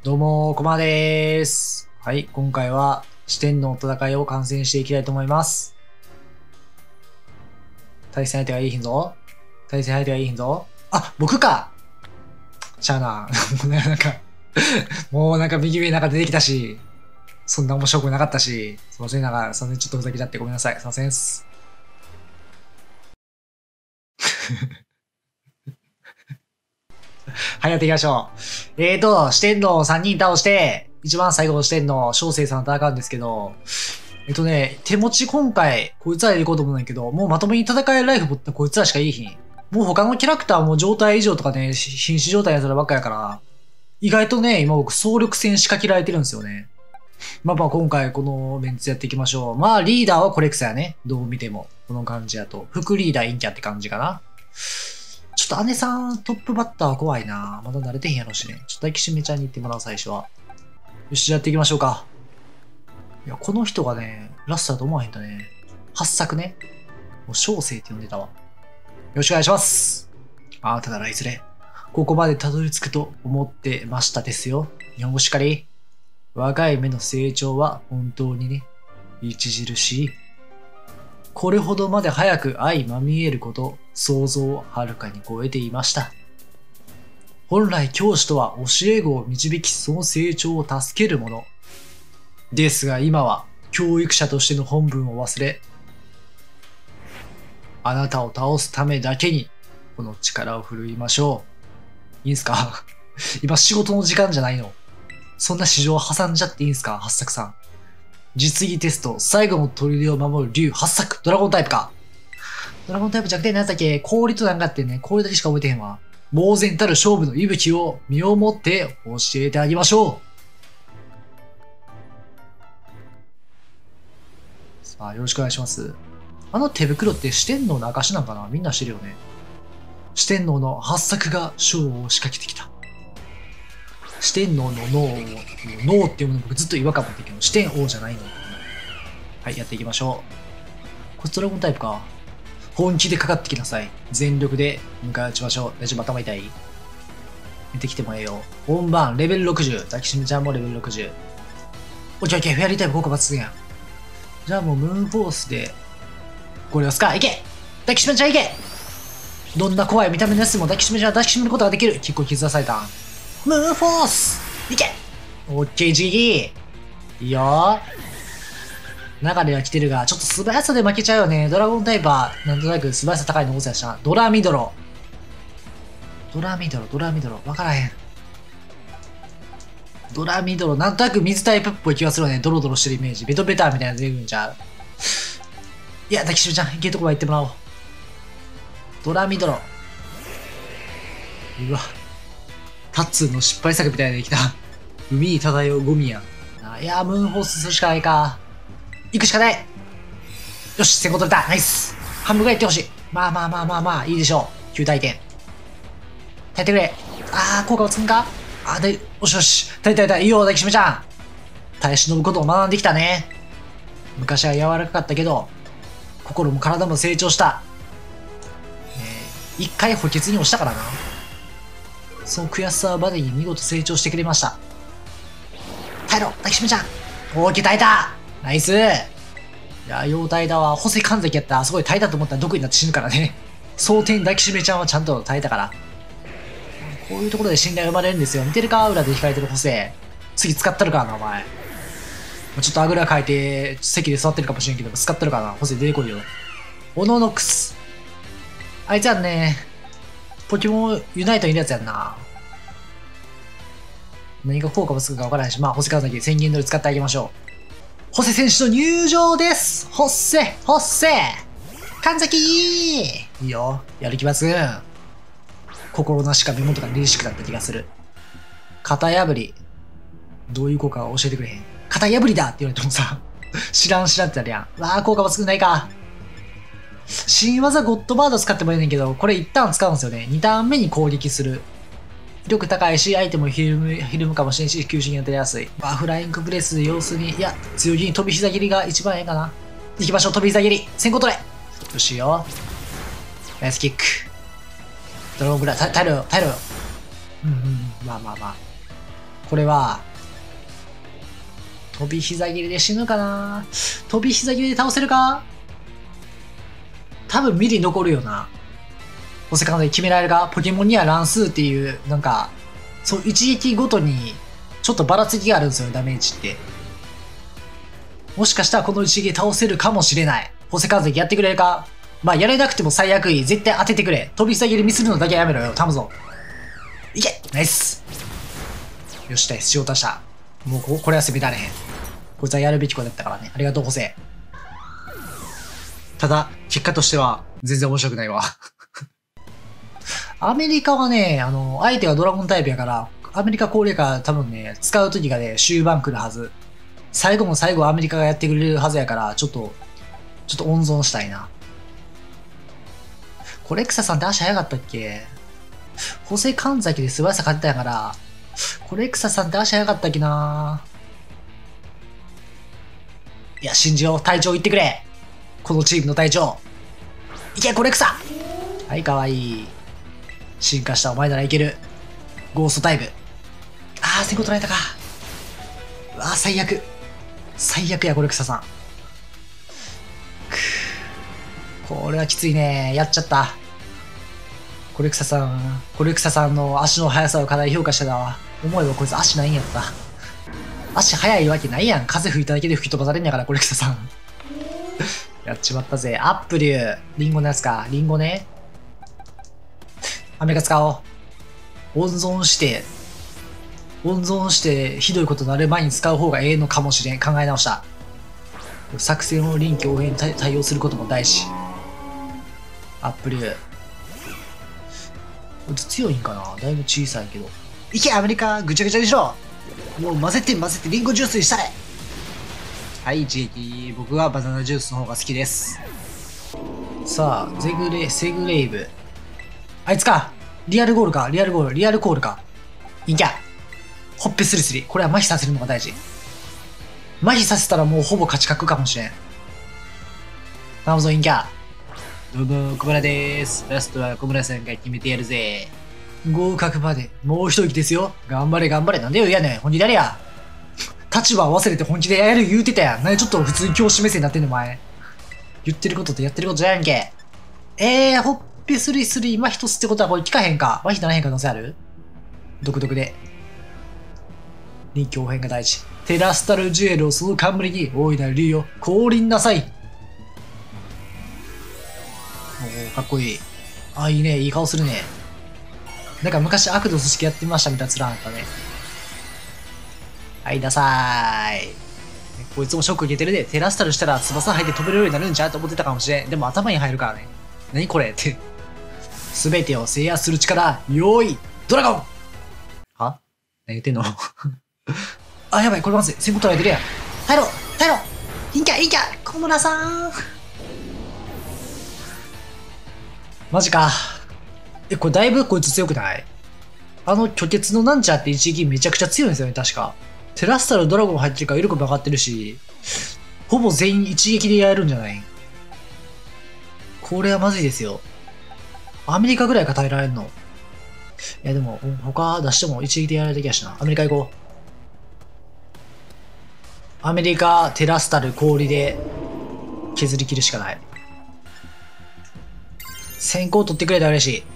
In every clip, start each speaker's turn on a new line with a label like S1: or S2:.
S1: どうも、コマでーす。はい、今回は四天王の戦いを観戦していきたいと思います。対戦相手がいいひんぞ。対戦相手がいいひんぞ。あ、僕かしゃあな。もう右上出てきたし、そんな面白くなかったし、すいません、そんなちょっとふざけちゃってごめんなさい。すいませんっす。はい、やっていきましょう。四天王3人倒して、一番最後の四天王、小生さんと戦うんですけど、手持ち今回、こいつらで行こうと思うんだけど、もうまともに戦えるライフ持ったこいつらしかいいひん。もう他のキャラクターも状態異常とかね、瀕死状態のやつらばっかやから、意外とね、今僕総力戦仕掛けられてるんですよね。まあ今回このメンツやっていきましょう。まあリーダーはコレクサやね。どう見ても。この感じやと。副リーダー陰キャって感じかな。ちょっと姉さんトップバッターは怖いな。まだ慣れてへんやろしね。ちょっと抱きしめちゃんに行ってもらう最初は。よし、やっていきましょうか。いや、この人がね、ラストだと思わへんとね。八作ね。もう小生って呼んでたわ。よろしくお願いします。あなたならいずれ、ここまでたどり着くと思ってましたですよ。日本語しっかり。若い目の成長は本当にね、著しい。これほどまで早く相まみえること、想像をはるかに超えていました。本来教師とは教え子を導きその成長を助けるもの。ですが今は教育者としての本分を忘れ、あなたを倒すためだけにこの力を振るいましょう。いいんすか今仕事の時間じゃないの。そんな市場挟んじゃっていいんすか八作さん。実技テスト、最後の砦を守る竜八作、ドラゴンタイプか。ドラゴンタイプ弱点のやつだっけ氷となんかってね、氷だけしか覚えてへんわ。猛然たる勝負の息吹を身をもって教えてあげましょう。さあ、よろしくお願いします。あの手袋って四天王の証なんかなみんな知るよね。四天王の八作が勝負を仕掛けてきた。四天王の脳っていうもの僕ずっと違和感持ってるけど、四天王じゃないの。はい、やっていきましょう。これドラゴンタイプか。本気でかかってきなさい。全力で迎え撃ちましょう。大丈夫、頭痛い見てきてもええよ。本番、レベル60。抱きしめちゃんもレベル60。オッケーオッケー、フェアリータイプ効果抜群やん。じゃあもうムーンフォースで、これをすかいけ抱きしめちゃんいけどんな怖い見た目のやつも抱きしめちゃん抱きしめることができる。結構傷出された。ムーンフォースいけオッケー、ジギーいいよー。流れは来てるが、ちょっと素早さで負けちゃうよね。ドラゴンタイプは、なんとなく素早さ高いの多さやしな。ドラミドロ。わからへん。ドラミドロ、なんとなく水タイプっぽい気がするよね。ドロドロしてるイメージ。ベトベターみたいなの出てくるんちゃう。いや、抱きしめちゃん、いけるとこまで行ってもらおう。ドラミドロ。うわ。タッツーの失敗作みたいなできた。海に漂うゴミや。いやー、ムーンフォースするしかないか。行くしかない。よし、先行取れた。ナイス。半分ぐらい行ってほしい。まあ、いいでしょう。9体験。耐えてくれ。効果をつくんかよし。耐え。いいよ、抱きしめちゃん。耐え忍ぶことを学んできたね。昔は柔らかかったけど、心も体も成長した。一回補欠に落ちたからな。その悔しさをバネに見事成長してくれました。耐えろ、抱きしめちゃん。オーケー、耐えた。ナイス。いや、妖体だわ。細い神崎やったら、すごい耐えたと思ったら毒になって死ぬからね。蒼天抱きしめちゃんはちゃんと耐えたから。こういうところで信頼が生まれるんですよ。見てるか裏で控えてる細次使ったるからな、お前。ちょっとあぐらかいて、席で座ってるかもしれんけど、使ったるからな。細出てこいよ。オノノックス。あいつやんね。ポケモンユナイトにいるやつやんな。何が効果もつくかわからないし、細神崎宣言通り使ってあげましょう。ホセ選手の入場です。ホッセ神崎いいよ。やる気抜群。心なしか目元が凛々しくなった気がする。型破り。どういう効果か教えてくれへん。型破りだって言われてもさ、知らんってなるやん。効果抜群ないか。新技ゴッドバード使ってもいいねんけど、これ一旦使うんですよね。2ターン目に攻撃する。威力高いし、相手もひるむかもしれんし、吸収に当たりやすい。フライングプレスで様子に、いや、強気に飛び膝蹴りが一番ええかな。行きましょう、飛び膝蹴り。先行取れ。よしよ。ナイスキック。ドラゴンブラ、耐えろよ。まあ。 これは、飛び膝切りで死ぬかな。飛び膝切りで倒せるか。多分ミリ残るよな。補正関西決められるか。ポケモンには乱数っていう、なんか、そう、一撃ごとに、ちょっとばらつきがあるんですよ、ダメージって。もしかしたらこの一撃倒せるかもしれない。補正関西やってくれるか。まあ、やれなくても最悪いい。絶対当ててくれ。飛び膝切りミスるのだけやめろよ。頼むぞ。いけナイス。よし、仕事した。もうこれは攻められへん。こいつはやるべきことだったからね。ありがとう、補正。ただ、結果としては、全然面白くないわ。アメリカはね、相手がドラゴンタイプやから、アメリカ攻略が多分ね、使う時がね、終盤来るはず。最後の最後アメリカがやってくれるはずやから、ちょっと温存したいな。コレクサさんって足早かったっけ？補正神崎で素早さ勝ってたやから、コレクサさんって足早かったっけな。いや、信じよう。隊長言ってくれ。このチームの隊長。いけ、コレクサ。はい、かわいい。進化したお前ならいける。ゴーストタイプ。あー、先行取られたか。うわー、最悪。最悪や、コレクサさん。これはきついね。やっちゃった。コレクサさんの足の速さをかなり評価してたわ。思えばこいつ足ないんやった。足速いわけないやん。風吹いただけで吹き飛ばされんやから、コレクサさん。やっちまったぜ。アップリュー。リンゴのやつか。リンゴね。アメリカ使おう。温存してひどいことになる前に使う方がええのかもしれん。考え直した。作戦を臨機応変に対応することも大事。アップリュー。こいつ強いんかな。だいぶ小さいけど。いけ、アメリカ。ぐちゃぐちゃにしろ。もう混ぜてリンゴジュースにしたれ。はい、一撃。僕はバナナジュースの方が好きです。さあ、セグレイブ。あいつか。リアルコールか。いんきゃ。ほっぺスリスリ。これは麻痺させるのが大事。麻痺させたらもうほぼ勝ち確かもしれん。頼むぞ、いんきゃ。どうも、小村でーす。ラストは小村さんが決めてやるぜ。合格まで、もう一息ですよ。頑張れ。なんでよ、いやねん。本気でやれや。立場忘れて本気でやる言うてたやん。何ちょっと普通に教師目線になってんの、お前。言ってることとやってることじゃんけ。ほっぺスリスリ今一つってことはこれ効かへんか。麻痺ならへん可能性ある？独特で。臨機応変が大事。テラスタルジュエルをその冠に大いなる竜よ。降臨なさい。おお、かっこいい。あ、いいね。いい顔するね。なんか昔悪の組織やってましたみたいな面あったね。はい、ダサーい。こいつもショック受けてるで。テラスタルしたら翼入って飛べるようになるんちゃうと思ってたかもしれん。でも頭に入るからね。何これって。すべてを制圧する力、用意、ドラゴン。は？何言ってんの？あ、やばい、これまずい。先行取られてるやん。耐えろいいんきゃ小村さん。マジか。これだいぶこいつ強くない？巨血のなんちゃって一撃めちゃくちゃ強いんですよね、確か。テラスタルドラゴン入ってるから威力も上がってるし、ほぼ全員一撃でやるんじゃない？これはまずいですよ。アメリカぐらいか耐えられんの。いやでも、他出しても一撃でやられた気がしな。アメリカ行こう。アメリカ、テラスタル、氷で削り切るしかない。先行取ってくれたら嬉しい。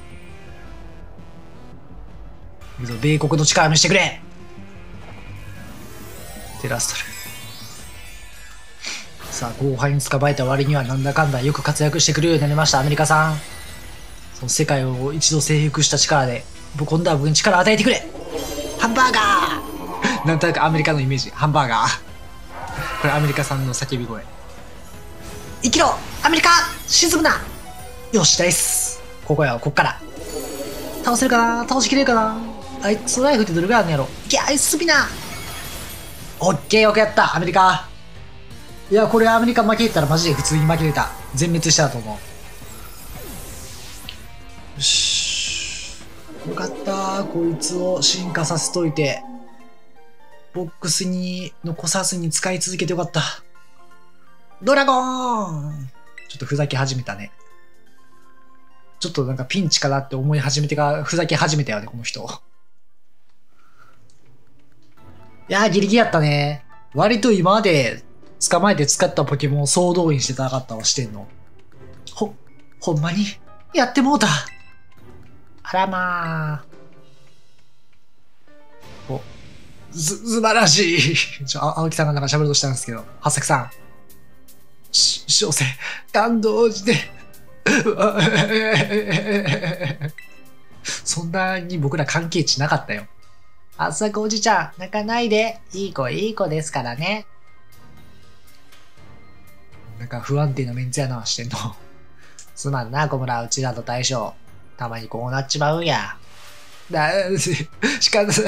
S1: 米国の力見せてくれ。テラスタル。さあ、後輩に捕まえた割にはなんだかんだよく活躍してくるようになりました、アメリカさん。その世界を一度征服した力で、今度は僕に力を与えてくれ。ハンバーガー。なんとなくアメリカのイメージ。ハンバーガー。これアメリカさんの叫び声。生きろアメリカ沈むな。よし、ナイス。ここっから。倒せるかな？倒しきれるかな？あいつライフってどれぐらいあるんやろ？いや、進みな。オッケー、よくやった、アメリカ。いや、これアメリカ負けたらマジで普通に負けてた。全滅したと思う。よし。よかった。こいつを進化させといて。ボックスに残さずに使い続けてよかった。ドラゴーン。ちょっとふざけ始めたね。ちょっとなんかピンチかなって思い始めてからふざけ始めたよね、この人。 いやー、ギリギリやったね。割と今まで捕まえて使ったポケモンを総動員して戦ったわしてんの。ほんまにやってもうた。あらまー。素晴らしい。青木さんがなんか喋ろうとしたんですけど、八作さん。小生、感動して。そんなに僕ら関係値なかったよ。八作おじちゃん、泣かないで。いい子ですからね。なんか不安定なメンツやな、してんの。すまんな、小村、うちらの大将。たまにこうなっちまうんや。仕方ない。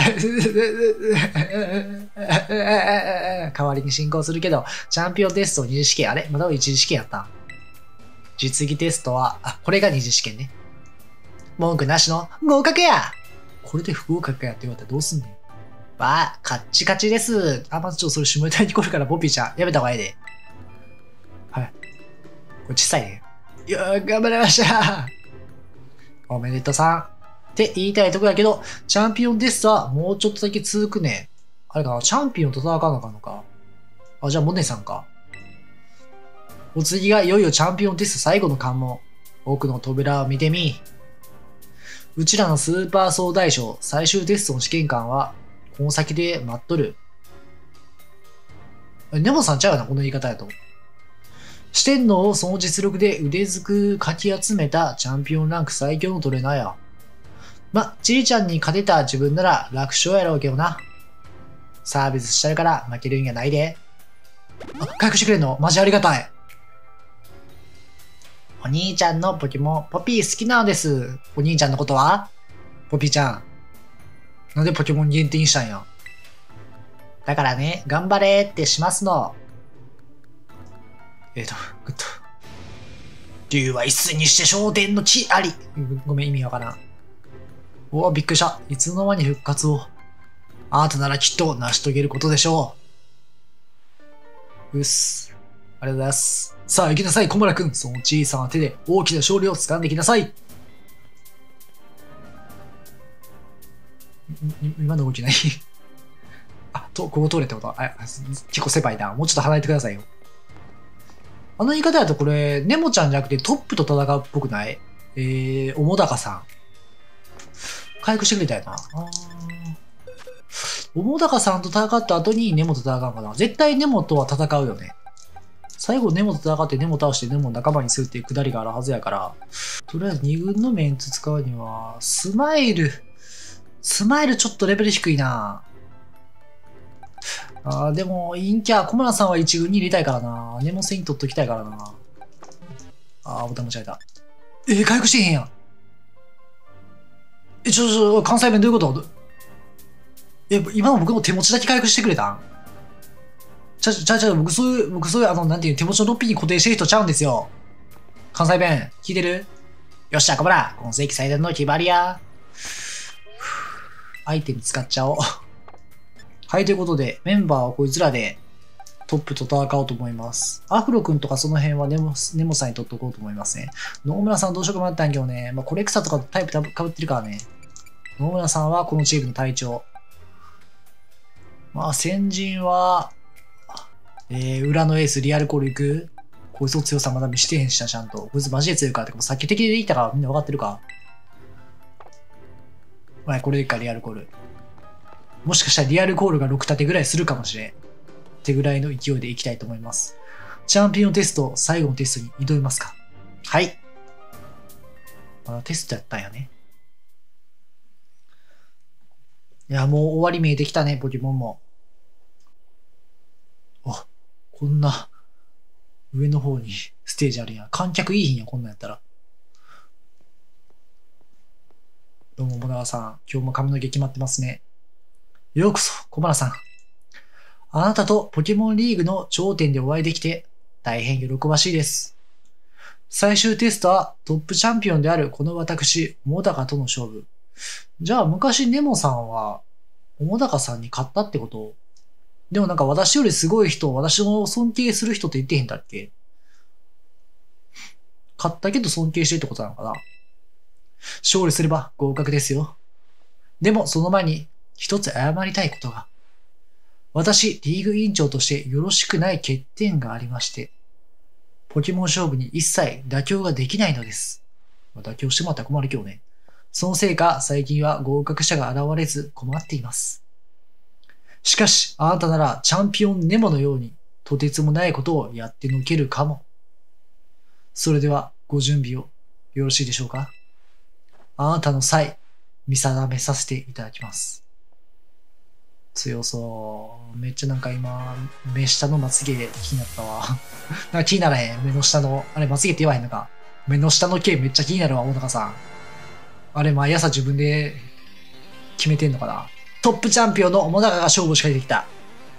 S1: 代わりに進行するけど、チャンピオンテスト二次試験、あれまだ一次試験やった。実技テストは、これが二次試験ね。文句なしの合格や。これで不合格やって言われたらどうすんねん。カッチカチです。まずそれ下ネタに来るから、ポピーちゃん、やめた方がいいで。はい。これ小さいね。頑張りました。おめでとうさん。って言いたいとこやけど、チャンピオンテストはもうちょっとだけ続くね。あれかな、チャンピオンと戦わなあかんのか。じゃあモネさんか。お次がいよいよチャンピオンテスト最後の関門。奥の扉を見てみ。うちらのスーパー総大将最終テストの試験官は、この先で待っとる。ネモさんちゃうよな、この言い方やと。四天王をその実力で腕ずくかき集めたチャンピオンランク最強のトレーナーや。ちいちゃんに勝てた自分なら楽勝やろうけどな。サービスしたるから負けるんやないで。回復してくれんのマジありがたい。お兄ちゃんのポケモン、ポピー好きなのです。お兄ちゃんのことはポピーちゃん。なんでポケモン限定にしたんや。だからね、頑張れってしますの。グッド。竜は一斉にして焦点の地あり。ごめん、意味わからん。びっくりした。いつの間に復活を。あなたならきっと成し遂げることでしょう。ありがとうございます。さあ行きなさい、小村くん。その小さな手で大きな勝利を掴んできなさい。今の動きないここ通れってこと結構狭いな。もうちょっと離れてくださいよ。あの言い方だとこれ、ネモちゃんじゃなくてトップと戦うっぽくない？桃高さん。回復してくれたよな。桃高さんと戦った後にネモと戦うかな。絶対ネモとは戦うよね。最後ネモと戦ってネモ倒してネモを仲間にするっていうくだりがあるはずやから、とりあえず2軍のメンツ使うには、スマイルちょっとレベル低いな。でも、陰キャ、小村さんは1軍に入れたいからな。ネモ戦に取っときたいからな。ボタン間違えた。回復してへんやん。関西弁どういうこと？今の僕の手持ちだけ回復してくれたん？僕そういう、なんていう、手持ちのロッピーに固定してる人ちゃうんですよ。関西弁、聞いてる？よっしゃ、小村、今世紀最大の決まりや。アイテム使っちゃおう。はい、ということで、メンバーはこいつらでトップと戦おうと思います。アフロ君とかその辺はネモさんに取っとこうと思いますね。野村さんどうしようかなったんけどね。コレクサとかタイプかぶってるからね。野村さんはこのチームの隊長。先人は、裏のエースリアルコール行く。こいつの強さまだ見してへんしな、ちゃんと。こいつマジで強いからって、さっき敵でできたからみんな分かってるか。これでいいか、リアルコール。もしかしたらリアルコールが6立てぐらいするかもしれん。ってぐらいの勢いでいきたいと思います。チャンピオンテスト、最後のテストに挑みますか。はい。まだテストやったんやね。いや、もう終わり見えてきたね、ポケモンも。こんな、上の方にステージあるやん。観客いいひんや、こんなんやったら。どうも、小川さん。今日も髪の毛決まってますね。ようこそ、小原さん。あなたとポケモンリーグの頂点でお会いできて、大変喜ばしいです。最終テストはトップチャンピオンであるこの私、桃高との勝負。じゃあ、昔ネモさんは、桃高さんに勝ったってこと？でもなんか私よりすごい人、私を尊敬する人って言ってへんだっけ？勝ったけど尊敬してるってことなのかな？勝利すれば合格ですよ。でもその前に一つ謝りたいことが。 私、リーグ委員長としてよろしくない欠点がありまして、ポケモン勝負に一切妥協ができないのです。妥協してもらったら困るけどね。そのせいか、最近は合格者が現れず困っています。しかし、あなたならチャンピオンネモのように、とてつもないことをやってのけるかも。それでは、ご準備をよろしいでしょうか。あなたの際、見定めさせていただきます。強そう。めっちゃなんか今、目下のまつげ気になったわ。なんか気にならへん。目の下の、あれまつげって言わへんのか。目の下の毛めっちゃ気になるわ、大中さん。あれ毎朝自分で決めてんのかな。トップチャンピオンの小高が勝負を仕掛けてきた。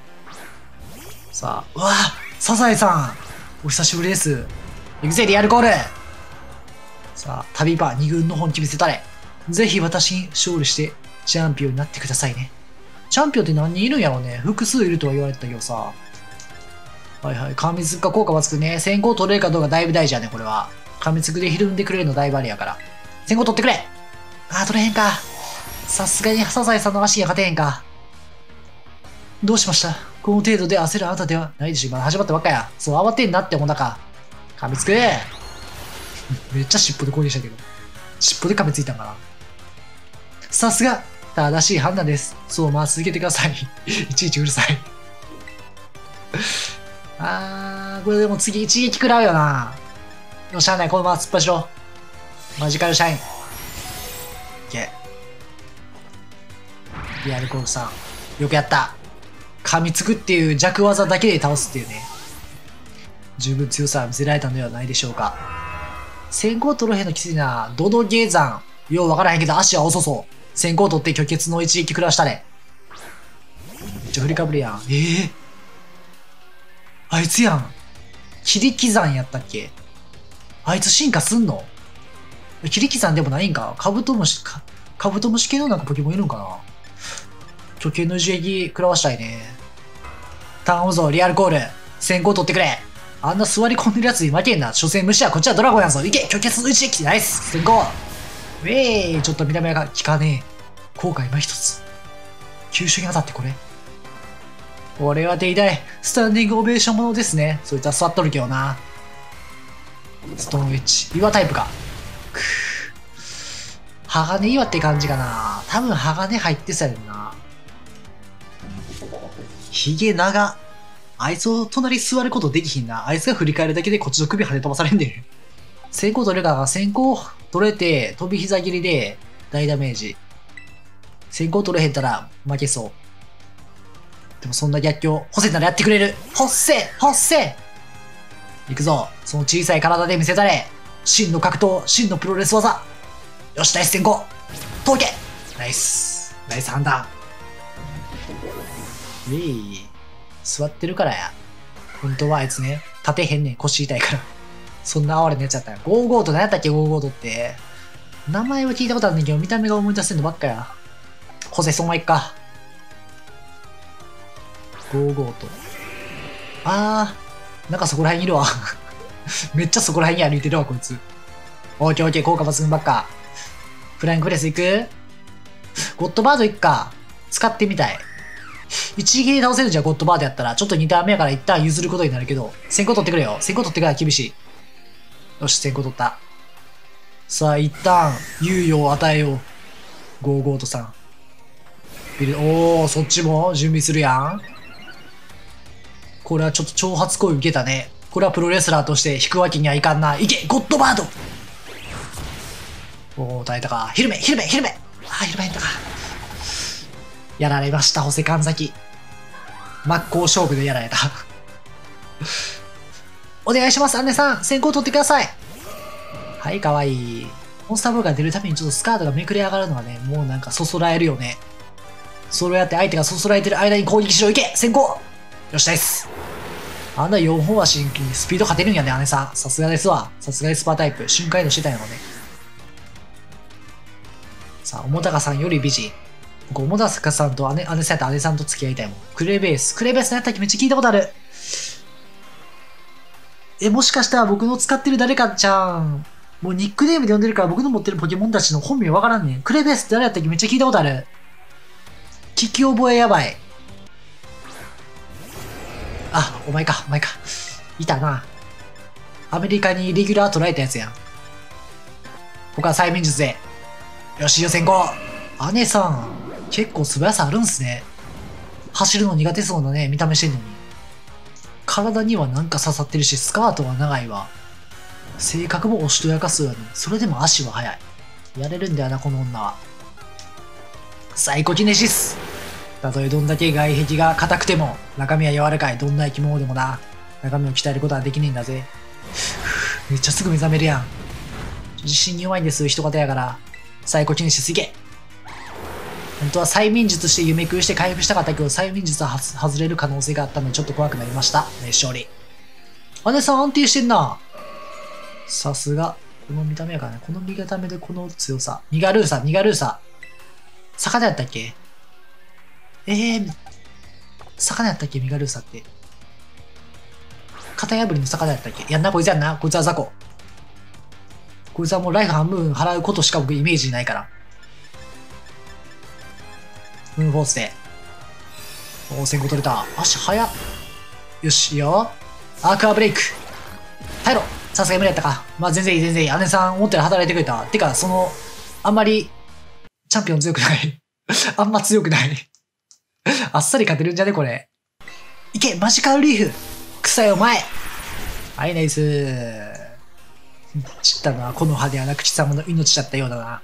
S1: さあ、うわぁ、サザエさんお久しぶりです。行くぜ、リアルコール。さあ、旅場2軍の本気見せたれ。ぜひ私に勝利してチャンピオンになってくださいね。チャンピオンって何人いるんやろうね。複数いるとは言われてたけどさ。はいはい。噛みつくか効果はつくね。先行取れるかどうかだいぶ大事やね、これは。噛みつくでひるんでくれるのだいぶあれやから。先行取ってくれ。あー、取れへんか。さすがにサザエさんの足には勝てへんか。どうしました？この程度で焦るあなたではないでしょ。今始まったばっかや。そう、慌てんなって思ったか。噛みつく。めっちゃ尻尾で攻撃したけど。尻尾で噛みついたんかな。さすが、正しい判断です。そう、まあ続けてください。いちいちうるさい。これでも次一撃食らうよな。よっしゃあない、このまま突っ走ろう。マジカルシャイン。いけ。リアルコールさん。よくやった。噛みつくっていう弱技だけで倒すっていうね。十分強さは見せられたのではないでしょうか。先行取るへんのきついな。ドドゲーザン。ようわからへんけど足は遅そう。先行取って虚血の一撃食らしたね。めっちゃ振りかぶりやん。あいつやん。切り刻んやったっけ？あいつ進化すんの？切り刻んでもないんか？カブトムシ系のなんかポケモンいるんかな？虚血の一撃食らわしたいね。頼むぞ、リアルコール。先行取ってくれ。あんな座り込んでるやつに負けんな。所詮虫はこっちはドラゴンやぞ。いけ、虚血の一撃。ナイス。先行。ウェーイ。ちょっと見た目が効かねえ。後悔今一つ。急所に当たってこれ。俺は手痛い。スタンディングオベーションものですね。そいつは座っとるけどな。ストーンウェッジ。岩タイプか。くぅ。鋼岩って感じかな。多分鋼入ってそうやねんな。ヒゲ長。あいつを隣座ることできひんな。あいつが振り返るだけでこっちの首跳ね飛ばされんで。先行取れるか。先行取れて、飛び膝切りで大ダメージ。先行取れへんたら負けそう。でもそんな逆境、ホセならやってくれる。ホッセ行くぞ。その小さい体で見せたれ。真の格闘、真のプロレス技。よし、ナイス先行。届け。ナイス判断。ウェイ。座ってるからや。本当はあいつね、立てへんねん、腰痛いから。そんな哀れなやつやったんや。55と何やったっけ、55とって。名前は聞いたことあるんだけど、見た目が思い出せんのばっかや。ホセそのままいっか。55と。なんかそこら辺にいるわ。めっちゃそこら辺に歩いてるわ、こいつ。オーケーオーケー、効果抜群ばっか。フライングプレス行く？ゴッドバード行くか。使ってみたい。一撃で倒せるじゃん、ゴッドバードやったら。ちょっと2ターン目やから一旦譲ることになるけど。先行取ってくれよ。先行取ってから厳しい。よし、先行取った。さあ、一旦、猶予を与えよう。55と3。おー、そっちも準備するやん。これはちょっと挑発行為受けたね。これはプロレスラーとして引くわけにはいかんな。いけ、ゴッドバード。おー、耐えたか。ヒルメ。ヒルメ変だか。やられました、ホセ神崎。真っ向勝負でやられた。お願いします、アンネさん。先行取ってください。はい、かわいい。モンスターボールが出るためにちょっとスカートがめくれ上がるのはね、もうなんかそそらえるよね。それをやって相手がそそらえてる間に攻撃しろ。いけ先行。よし、ナイス。あんな4本足にスピード勝てるんやね、姉さん。さすがですわ。さすがエスパータイプ。瞬間移動してたんやろね。さあ、桃高さんより美人。僕、桃高さんと姉さんやったら姉さんと付き合いたいもん。クレベース。クレベースのやったっけめっちゃ聞いたことある。もしかしたら僕の使ってる誰かちゃん。もうニックネームで呼んでるから僕の持ってるポケモンたちの本名わからんねん。クレベースって誰やったっけめっちゃ聞いたことある。聞き覚えやばい。 あ、お前か、お前か。いたな。アメリカにレギュラー取られたやつやん。ここは催眠術で。よし、予選後。姉さん、結構素早さあるんすね。走るの苦手そうなね、見た目してんのに。体にはなんか刺さってるし、スカートは長いわ。性格もおしとやかすように、それでも足は速い。やれるんだよな、この女は。サイコキネシス。たとえどんだけ外壁が硬くても、中身は柔らかいどんな生き物でもな。中身を鍛えることはできねえんだぜ。めっちゃすぐ目覚めるやん。自信に弱いんです、人型やから。サイコキネシスいけ。本当は催眠術して夢食いして回復したかったけど、催眠術は外れる可能性があったのでちょっと怖くなりました。勝利。姉さん安定してんな。さすが。この見た目やからね。この見た目でこの強さ。ニガルーサ、ニガルーサ。魚やったっけ？魚やったっけミガルーサって。型破りの魚やったっけ？やんな、こいつやんな。こいつは雑魚。こいつはもうライフ半分払うことしか僕イメージないから。ムーンフォースで。おー、先行取れた。足早っ。よし、いいよ。アークアブレイク。耐えろ。さすがに無理やったか。まあ全然いい、全然いい。姉さん思ったより働いてくれた。てか、あんまり、チャンピオン強くない。あんま強くない。あっさり勝てるんじゃねこれ。いけマジカルリーフ草よ前はい、ナイス散ったのはこの派手な口様の命だったようだな。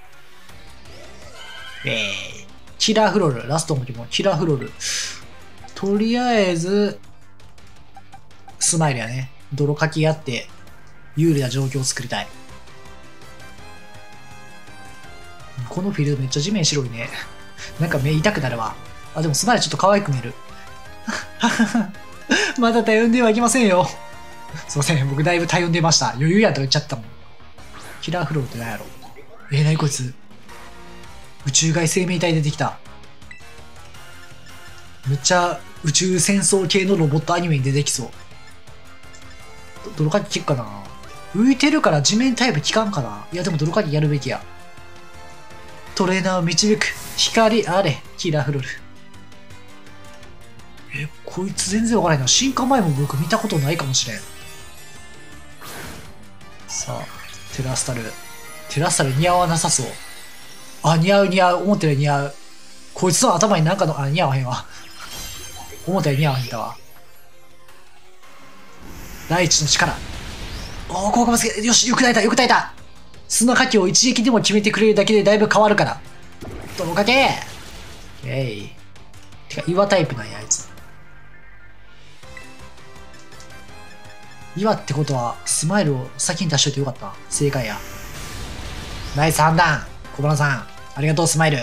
S1: キラーフロール。ラストの時もキラーフロール。とりあえず、スマイルやね。泥かきやって、有利な状況を作りたい。このフィールドめっちゃ地面白いね。なんか目痛くなるわ。あ、でもスマイルちょっと可愛く見える。まだ頼んではいけませんよ。すいません、僕だいぶ頼んでました。余裕やと言っちゃったもん。キラーフローって何やろ。何こいつ。宇宙外生命体出てきた。めっちゃ宇宙戦争系のロボットアニメに出てきそう。泥かき効くかな。浮いてるから地面タイプ効かんかな。いやでも泥かきやるべきや。トレーナーを導く光あれキラーフロール。こいつ全然わからないな。進化前も僕見たことないかもしれん。さあ、テラスタル。テラスタル似合わなさそう。あ、似合う似合う。思ったより似合う。こいつの頭になんかの、似合わへんわ。思ったより似合わへんだわ。大地の力。おー、効果バスケ。よし、よく耐えた、よく耐えた。砂かきを一撃でも決めてくれるだけでだいぶ変わるから。泥かけてか、岩タイプなんや、あいつ。岩ってことは、スマイルを先に出しといてよかった。正解や。ナイス判断小花さん。ありがとう、スマイル。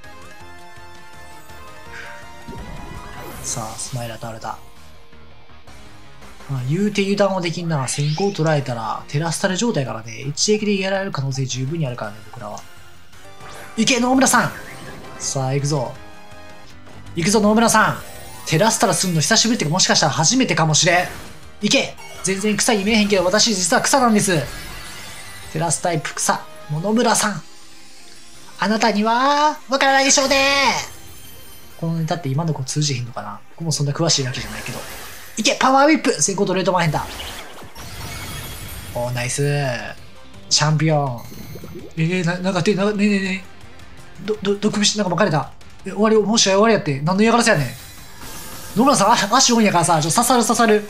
S1: さあ、スマイル倒れた。まあ、言うて油断はできんな。先行捉えたら、テラスタル状態からね、一撃でやられる可能性十分にあるからね、僕らは。いけ、野村さんさあ、行くぞ。行くぞ、野村さんテラスタルすんの久しぶりってか、もしかしたら初めてかもしれん。いけ全然草に見えへんけど、私実は草なんです。テラスタイプ草。野村さん。あなたには、わからないでしょうねこのネタって今の子通じひんのかな。僕もそんな詳しいわけじゃないけど。いけパワーウィップ先行とレートマンヘンだ。おー、ナイスチャンピオン。なんかねえねえ。毒虫なんか巻かれた。終わり、もう試合終わりやって。何の嫌がらせやねん。野村さん、足多いんやからさ、刺さる。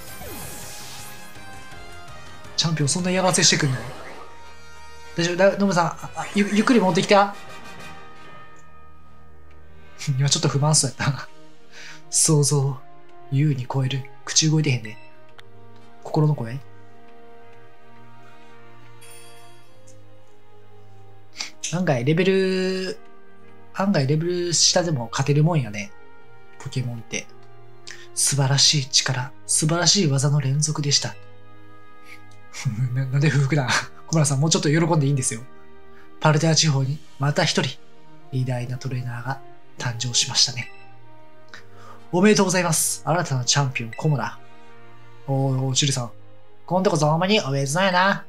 S1: チャンピオンそんな嫌がらせしてくんの？大丈夫野村さん、ゆっくり持ってきてや。今ちょっと不満そうやった。想像、優に超える。口動いてへんね。心の声？案外レベル下でも勝てるもんやね。ポケモンって。素晴らしい力、素晴らしい技の連続でした。なんで不服だ小村さん、もうちょっと喜んでいいんですよ。パルテア地方にまた一人、偉大なトレーナーが誕生しましたね。おめでとうございます。新たなチャンピオン、コモラ。おー、チュリさん。今度こそほんまにおめでとうやな。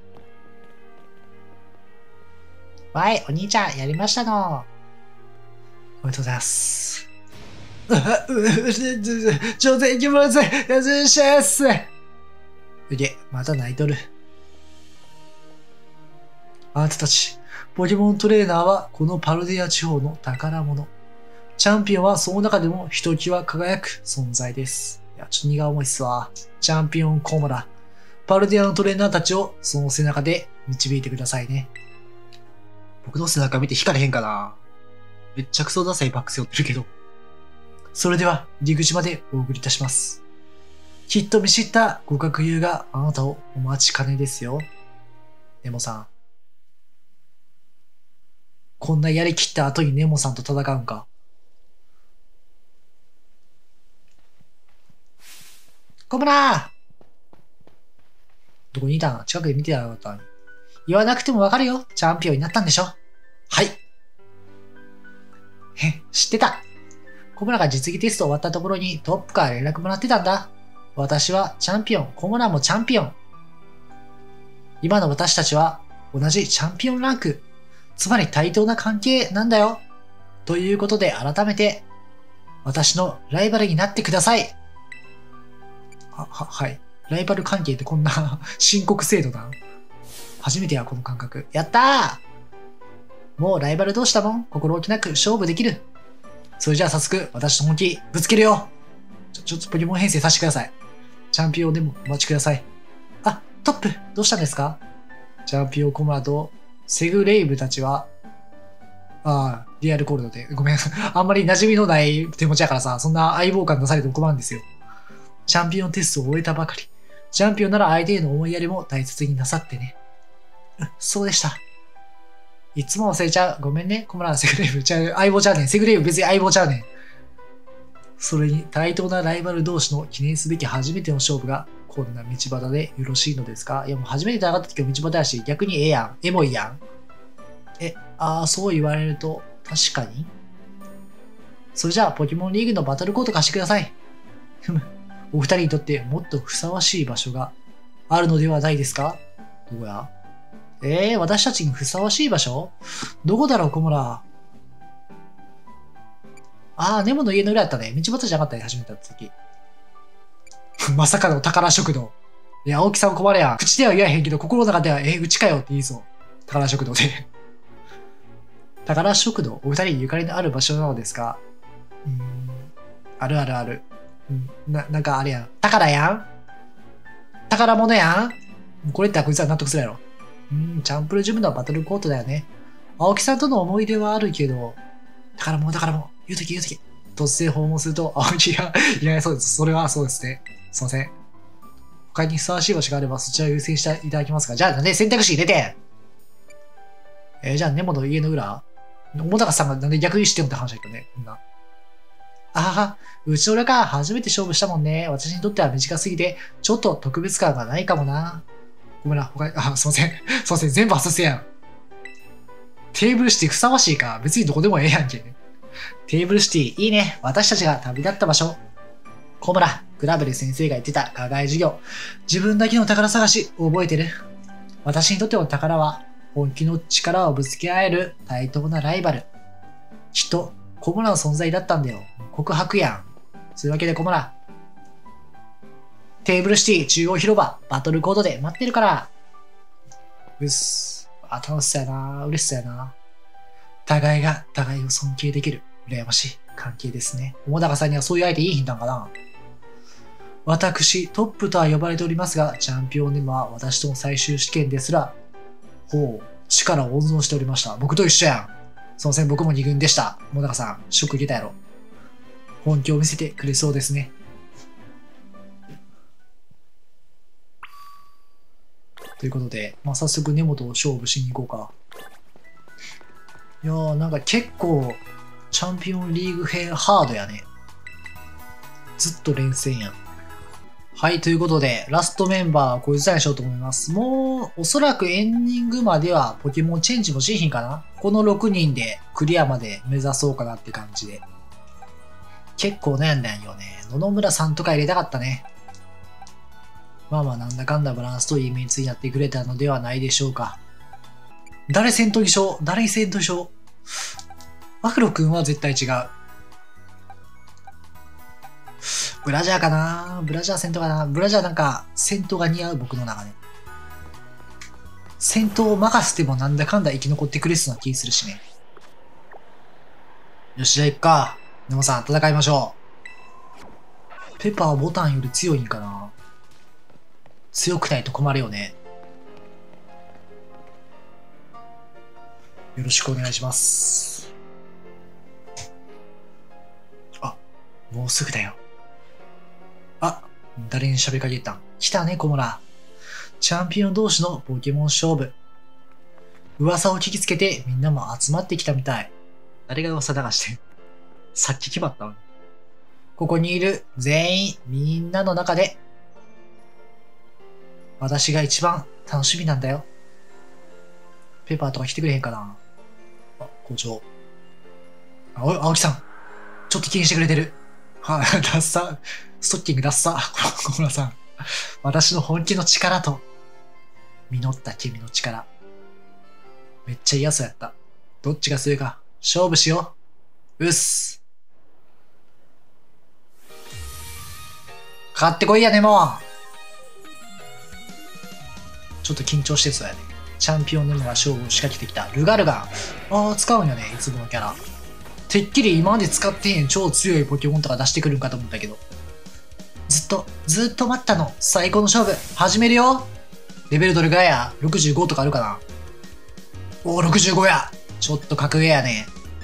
S1: わい、お兄ちゃん、やりましたの。おめでとうございます。 挑戦きます。やずしゃっす。うげ、また泣いとる。あなたたち、ポケモントレーナーはこのパルディア地方の宝物。チャンピオンはその中でもひときわ輝く存在です。いや、ちょっと荷が重いっすわ。チャンピオンコモラ。パルディアのトレーナーたちをその背中で導いてくださいね。僕の背中見て惹かれへんかな。めっちゃクソダサいバック背負ってるけど。それでは、入り口までお送りいたします。きっと見知った互角優があなたをお待ちかねですよ。ネモさん。こんなやりきった後にネモさんと戦うんか。コムラーどこにいたん？近くで見てやがったのに。言わなくてもわかるよ。チャンピオンになったんでしょ。はい。知ってた。コムラが実技テスト終わったところにトップから連絡もらってたんだ。私はチャンピオン、コムラもチャンピオン。今の私たちは同じチャンピオンランク。つまり対等な関係なんだよ。ということで改めて、私のライバルになってください。はい。ライバル関係ってこんな深刻制度だ。初めてや、この感覚。やったー！もうライバル同士だもん。心置きなく勝負できる。それじゃあ早速、私の本気、ぶつけるよ。ちょっとポケモン編成させてください。チャンピオンでもお待ちください。あ、トップ、どうしたんですか？チャンピオンコムラとセグレイブたちは、リアルコールドで、ごめん。あんまり馴染みのない手持ちやからさ、そんな相棒感出されても困るんですよ。チャンピオンテストを終えたばかり。チャンピオンなら相手への思いやりも大切になさってね。そうでした。いつも忘れちゃう。ごめんね。コムラのセグレイブ。相棒ちゃうねん。セグレイブ別に相棒ちゃうねん。それに対等なライバル同士の記念すべき初めての勝負がこんな道端でよろしいのですか？いやもう初めて戦った時は道端やし、逆にええやん。エモいやん。そう言われると確かに。それじゃあポケモンリーグのバトルコート貸してください。お二人にとってもっとふさわしい場所があるのではないですか？どこや？私たちにふさわしい場所？どこだろう、コムラ。ネモの家の裏やったね。道端じゃなかったね、始めた時。まさかの宝食堂。いや、青木さん困れやん。口では言わへんけど、心の中では、うちかよって言いそう。宝食堂で。宝食堂、お二人ゆかりのある場所なのですか？あるあるある。なんかあれやん。宝やん？宝物やん？これってこいつは納得するやろ。チャンプルジムのバトルコートだよね。青木さんとの思い出はあるけど、宝物。言うとき。突然訪問すると、青木が、いや、そうです。それはそうですね。すいません。他にふさわしい場所があれば、そちらを優先していただけますか？じゃあ、ね、選択肢入れて。じゃあ、ネモの家の裏？桃高さんがなんで逆にしてんのって話だけどね、こんな。うちの裏か。初めて勝負したもんね。私にとっては短すぎて、ちょっと特別感がないかもな。ごめんな、他に、すいません。全部外せやん。テーブルシティふさわしいか。別にどこでもええやんけ。テーブルシティ、いいね。私たちが旅立った場所。コムラ、グラベル先生が言ってた課外授業。自分だけの宝探し、覚えてる？私にとっての宝は、本気の力をぶつけ合える対等なライバル。きっと、コムラの存在だったんだよ。告白やん。そういうわけでコムラ。テーブルシティ中央広場、バトルコードで待ってるから。楽しそうやな。嬉しそうやな。互いが互いを尊敬できる、羨ましい関係ですね。桃高さんにはそういう相手いいヒントなんかな？私、トップとは呼ばれておりますが、チャンピオンネモは私との最終試験ですら、力を温存しておりました。僕と一緒やん。すいません、僕も2軍でした。桃高さん、ショック受けたやろ。本気を見せてくれそうですね。ということで、早速根本と勝負しに行こうか。いやー、なんか結構、チャンピオンリーグ編ハードやね。ずっと連戦やん。はい、ということで、ラストメンバーはこいつらにしようと思います。もう、おそらくエンディングまではポケモンチェンジもしひんかな？この6人でクリアまで目指そうかなって感じで。結構悩んだんよね。野々村さんとか入れたかったね。なんだかんだバランスといいメンツになってくれたのではないでしょうか。誰戦闘衣装アフロ君は絶対違う。 ブラジャーかな、ブラジャー戦闘かな。ブラジャーなんか戦闘が似合う、僕の中で。戦闘を任せてもなんだかんだ生き残ってくれそうな気するしね。よし、じゃあ行くか。ネモさん、戦いましょう。ペッパーはボタンより強いんかな。強くないと困るよね。よろしくお願いします。あ、もうすぐだよ。あ、誰に喋りかけたん？来たね、コモラ。チャンピオン同士のポケモン勝負。噂を聞きつけてみんなも集まってきたみたい。誰が噂流してる？さっき決まったの？ここにいる全員みんなの中で私が一番楽しみなんだよ。ペーパーとか来てくれへんかな。あ、校長。青木さん。ちょっと気にしてくれてる。はい、ダッサ。ストッキングダッサ。小村さん。私の本気の力と、実った君の力。めっちゃ嫌そうやった。どっちが強いか、勝負しよう。うっす。かかってこいやね、もう。ちょっと緊張してそうやね。チャンピオンネモが勝負を仕掛けてきた。ルガルガン。ああ、使うんやね、いつものキャラ。てっきり今まで使ってへん超強いポケモンとか出してくるんかと思ったけど。ずっと待ったの。最高の勝負。始めるよ。レベルどれぐらいや？ 65 とかあるかな？おお、65や。ちょっと格上やね。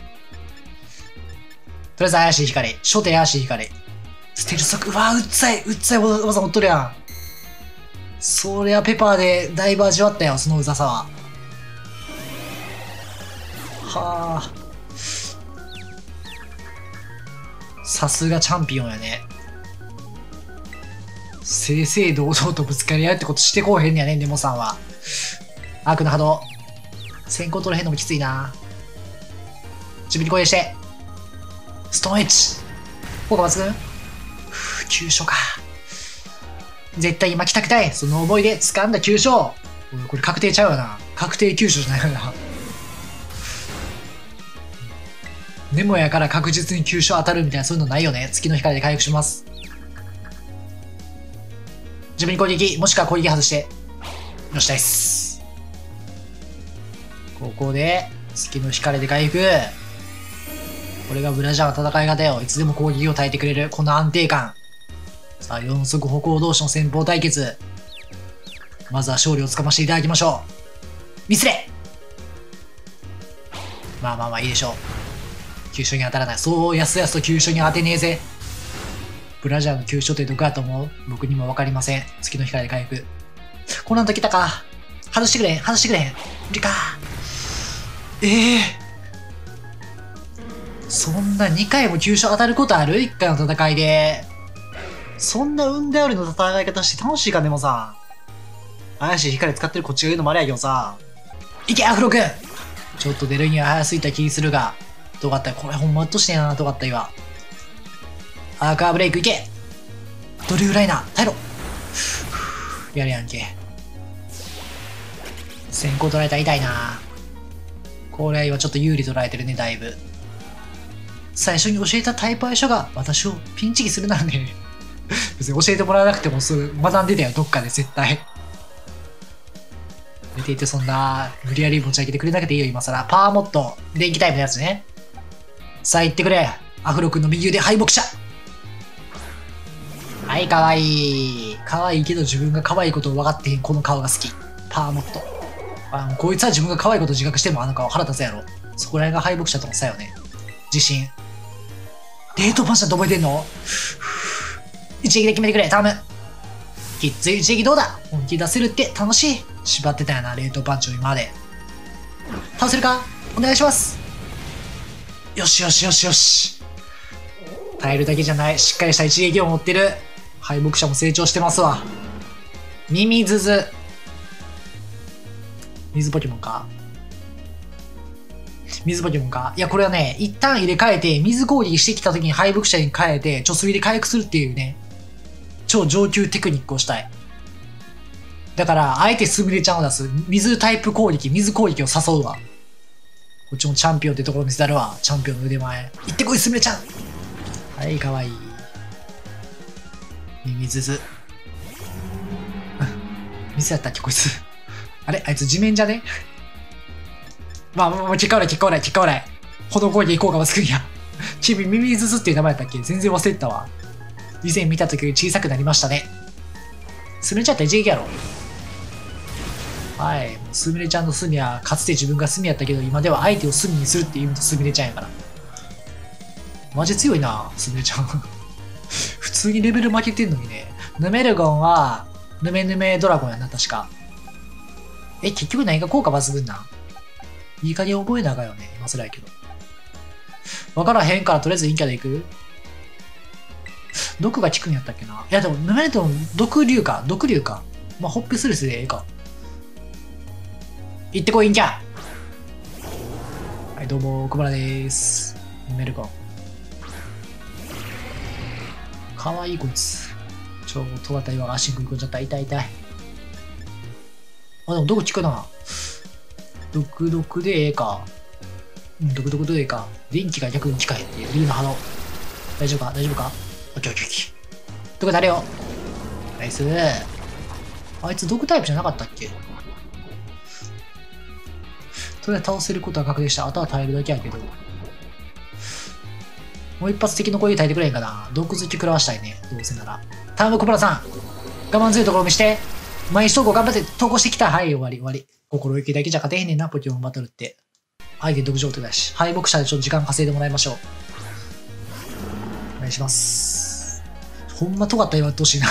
S1: とりあえず怪しい光。初手怪しい光。ステルス速。うわー、うっざい技持っとるやん。そりゃペパーでだいぶ味わったよ、そのうざさは。はあ。さすがチャンピオンやね。正々堂々とぶつかり合うってことしてこうへんねやね、ネモさんは。悪の波動。先行取れへんのもきついな。自分に攻撃して。ストーンエッジ。効果抜群。急所か。絶対今来たくない。その思いで掴んだ急所。これ確定ちゃうよな。確定急所じゃないよな。ネモやから確実に急所当たるみたいなそういうのないよね。月の光で回復します。自分に攻撃、もしくは攻撃外して。よし、ナイス。ここで、月の光で回復。これがブラジャーの戦い方よ。いつでも攻撃を耐えてくれる、この安定感。さあ、四足歩行同士の戦法対決。まずは勝利をつかましていただきましょう。ミスれ！まあいいでしょう。急所に当たらない。そうやすやすと急所に当てねえぜ。ブラジャーの急所ってどこだと思う？僕にもわかりません。月の光で回復。この後来たか。外してくれへん。無理か。そんな2回も急所当たることある？ 1 回の戦いで。そんな運頼りの戦い方して楽しいか？でもさ。怪しい光使ってるこっちが言うのもあれやけどさ。いけ、アフロ君！ちょっと出るには早すぎた気するが。どうかったよ。これほんまうっとしてんな。どうかった今。アーカーブレイクいけ！ドリューライナー耐えろ！やるやんけ。先行取られたら痛いな。これはちょっと有利取られてるね、だいぶ。最初に教えたタイプ相性が私をピンチギするなんね。別に教えてもらわなくてもすぐ学んでたよ、どっかで絶対。見ていてそんな無理やり持ち上げてくれなくていいよ、今更。パワーモッド、電気タイプのやつね。さあ行ってくれ。アフロ君の右腕敗北者。はい、かわいい。かわいいけど自分が可愛いことを分かってへん、この顔が好き。パワーモッド。こいつは自分が可愛いこと自覚してもあの顔腹立つやろ。そこら辺が敗北者との差よね。自信。デートパンチだと覚えてんの？一撃で決めてくれ、頼む。きっつい一撃どうだ？本気出せるって楽しい。縛ってたよな、冷凍パンチを今まで。倒せるか？お願いします。よし。耐えるだけじゃない。しっかりした一撃を持ってる。敗北者も成長してますわ。ミミズズ。水ポケモンか？いや、これはね、一旦入れ替えて、水攻撃してきた時に敗北者に変えて、貯水で回復するっていうね、超上級テクニックをしたい。だから、あえてスミレちゃんを出す。水タイプ攻撃、水攻撃を誘うわ。こっちもチャンピオンってところ見せたるわ。チャンピオンの腕前。行ってこい、スミレちゃん。はい、かわいい。 ミミズズ。水やったっけこいつ。あれあいつ地面じゃね？まあ、もう結果オーライ、結果オーライ、結果オーライ。炎攻撃効果がつくんや。君、ミミズズっていう名前やったっけ？全然忘れてたわ。以前見た時より小さくなりましたね。スミレちゃんって一撃やろ。はい。スミレちゃんのスミは、かつて自分がスミやったけど、今では相手をスミにするっていう意味とスミレちゃんやから。マジ強いな、スミレちゃん。普通にレベル負けてんのにね。ヌメルゴンは、ヌメヌメドラゴンやな、確か。結局何が効果抜群なん？いい加減覚えなあかんよね。今更やけど。わからへんからとりあえず陰キャでいく？毒が効くんやったっけな。いやでも、ヌメルゴン、毒竜か。毒竜か。まあ、ホップスレスでええか。行ってこい、陰キャ。はい、どうも、小村でーす。ヌメルゴン。かわいいこいつ。尖った岩が足食い込んじゃった。痛い痛い。あ、でも毒効くな。毒でええか。うん、毒でええか。電気が逆に効かへんっていう。竜の波動。大丈夫か大丈夫か？オッケーオッケーオッケー。毒誰よ。ナイス。あいつ毒タイプじゃなかったっけ？とりあえず倒せることは確定した。あとは耐えるだけやけど。もう一発的の攻撃耐えてくれへんかな。毒好き食らわしたいね。どうせなら。頼む、小村さん。我慢強いところ見して。毎日投稿頑張って投稿してきた。はい、終わり終わり。心意気だけじゃ勝てへんねんな、ポケモンバトルって。相手毒状態だし。敗北者でちょっと時間稼いでもらいましょう。お願いします。ほんま尖った岩やってほしいな。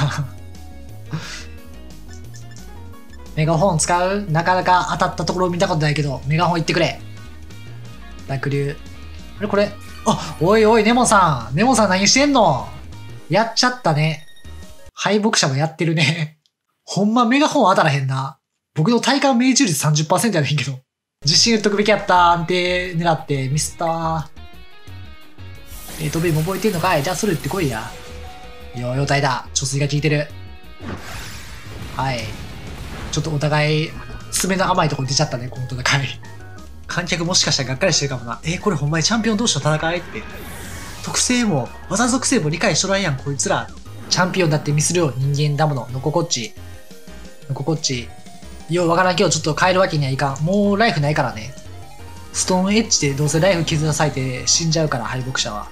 S1: メガホン使う？なかなか当たったところを見たことないけど、メガホン行ってくれ。濁流。あれこれ。あ、おいおい、ネモさん。ネモさん何してんの？やっちゃったね。敗北者もやってるね。ほんまメガホン当たらへんな。僕の体感命中率 30% やねんけど。自信打っとくべきやった。安定狙ってミスった。飛びも覚えてんのかい？じゃあそれ打ってこいや。容体だ。貯水が効いてる。はい。ちょっとお互い、爪の甘いところ出ちゃったね、この戦い。観客もしかしたらがっかりしてるかもな。これほんまにチャンピオン同士の戦いって。特性も、技属性も理解しとらんやん、こいつら。チャンピオンだってミスるよ、人間だもの。のここっち。のここっち。ようわからんけど、ちょっと変えるわけにはいかん。もうライフないからね。ストーンエッジでどうせライフ削らされて死んじゃうから、敗北者は。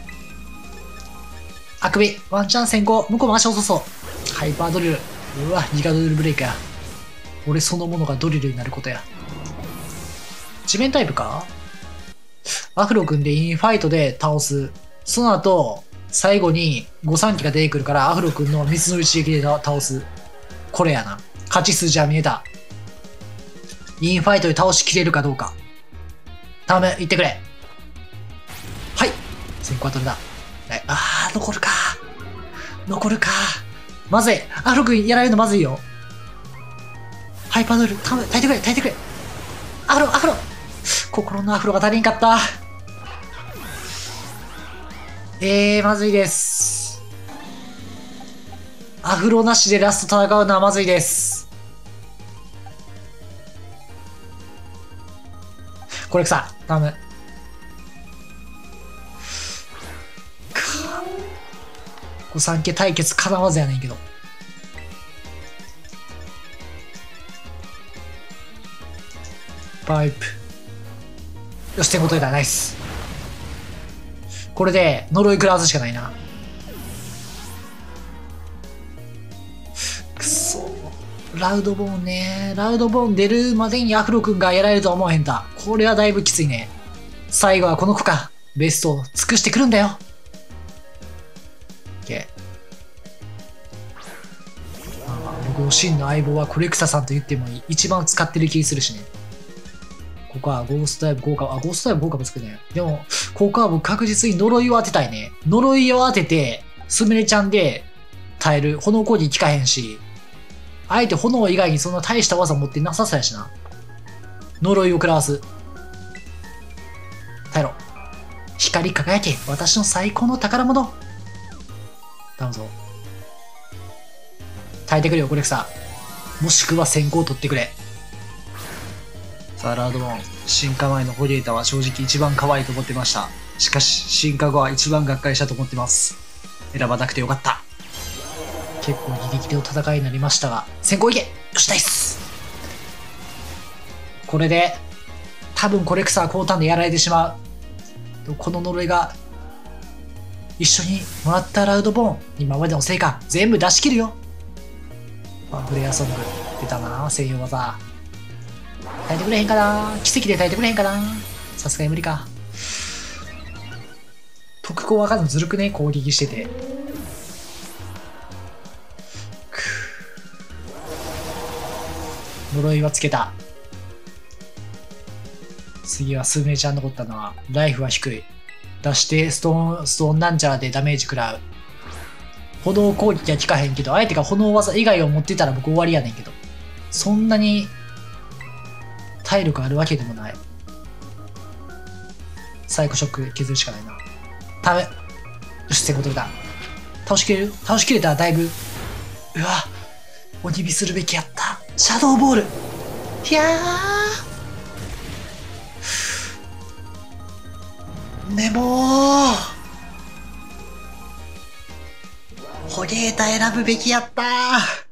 S1: あくび、ワンチャン先行。向こうも足遅そう。ハイパードリル。うわ、ギガドリルブレイクや。俺そのものがドリルになることや。地面タイプか？アフロ君でインファイトで倒す。その後、最後に御三機が出てくるからアフロ君の水の一撃で倒す。これやな。勝ち筋は見えた。インファイトで倒しきれるかどうか。頼む、行ってくれ。はい。先行は取れた。残るか。残るか。まずい。アフロ君やられるのまずいよ。ハイパードリル、頼む、耐えてくれ、耐えてくれ。アフロ。心のアフロが足りんかった。まずいです。アフロなしでラスト戦うのはまずいです。これさ、頼む。御三家対決かなわずやねんけど。パイプ。よし、点ごといた。ナイス。これで、呪い食らわずしかないな。くそ。ラウドボーンね。ラウドボーン出るまでにアフロ君がやられるとは思わへんた。これはだいぶきついね。最後はこの子か。ベストを尽くしてくるんだよ。OK。僕の真の相棒はコレクサさんと言ってもいい。一番使ってる気するしね。ここはゴーストダイブ効果、ゴーストダイブ効果もつくね。でも、ここは僕確実に呪いを当てたいね。呪いを当てて、スミレちゃんで耐える。炎攻撃効かへんし、あえて炎以外にそんな大した技持ってなさそうやしな。呪いを食らわす。耐えろ。光り輝け。私の最高の宝物。頼むぞ。耐えてくれよ、コレクサ。もしくは先行取ってくれ。さあ、ラウドボーン。進化前のホリエータは正直一番可愛いと思ってました。しかし、進化後は一番がっかりしたと思ってます。選ばなくてよかった。 結構ギリギリの戦いになりましたが、先行いけよし、ナイス。これで、多分コレクサー高単でやられてしまう。この呪いが、一緒にもらったラウドボーン、今までの成果、全部出し切るよ。プレイヤーソング、出たな、専用技。耐えてくれへんかな、奇跡で耐えてくれへんかな。さすがに無理か。特攻わかんのずるくね、攻撃してて。呪いはつけた。次は数名ちゃん残ったのは、ライフは低い。出してストーンなんちゃらでダメージ食らう。炎攻撃は効かへんけど、相手が炎技以外を持ってたら僕終わりやねんけど。そんなに体力あるわけでもない。サイコショック削るしかないな。ダメ。よし、先行取れた。倒しきれる？倒しきれたらだいぶ。うわ、鬼火するべきやった。シャドーボール。いやー。でもホゲータ選ぶべきやったー。